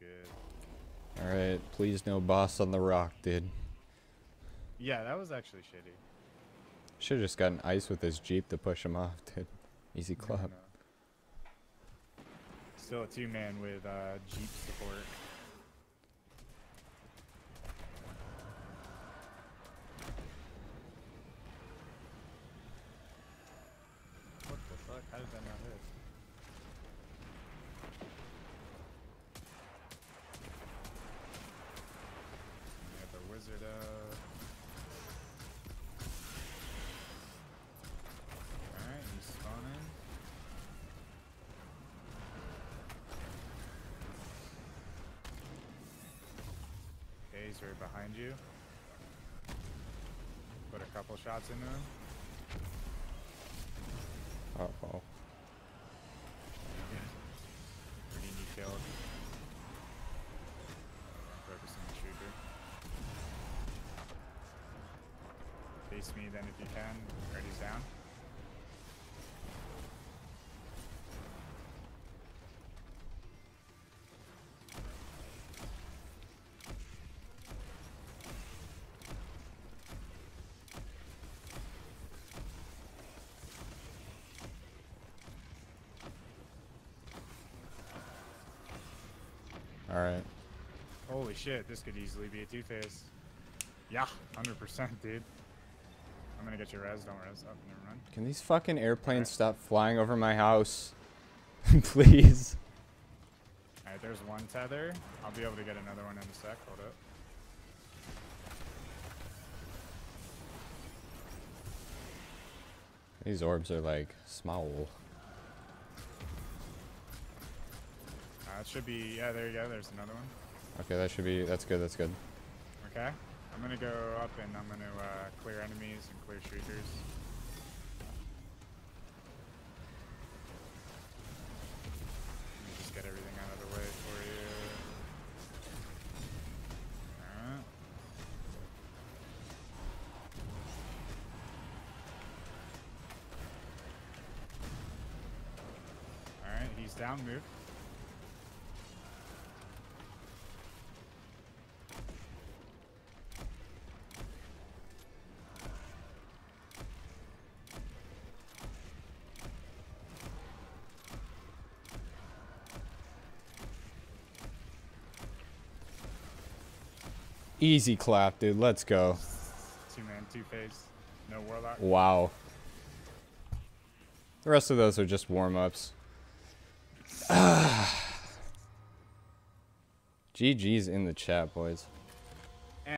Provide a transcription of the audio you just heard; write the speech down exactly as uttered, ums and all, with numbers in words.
good. Alright, please no boss on the rock, dude. Yeah, that was actually shitty. Should've just gotten ice with his Jeep to push him off, dude. Easy No, clap. no. Still a two-man with uh, Jeep support. What the fuck? How did that not hit? We got the wizard up. Alright, he's spawning. Okay, he's right behind you. Put a couple shots into him. Uh-oh. Who do you need killed? Focus on the trooper. Face me then if you can. Ready's down. Alright. Holy shit, this could easily be a two-face. Yeah, one hundred percent, dude. I'm gonna get your res, don't res. Oh, never mind. Can these fucking airplanes Alright. stop flying over my house? Please. Alright, there's one tether. I'll be able to get another one in a sec. Hold up. These orbs are like small. Uh, it should be, yeah, there you go. There's another one. Okay, that should be, that's good, that's good. Okay. I'm gonna go up and I'm gonna uh, clear enemies and clear shriekers. Let me just get everything out of the way for you. Alright. Alright, he's down, move. Easy clap, dude. Let's go. Two man, two face, no warlock. Wow. The rest of those are just warm-ups. G G's in the chat, boys.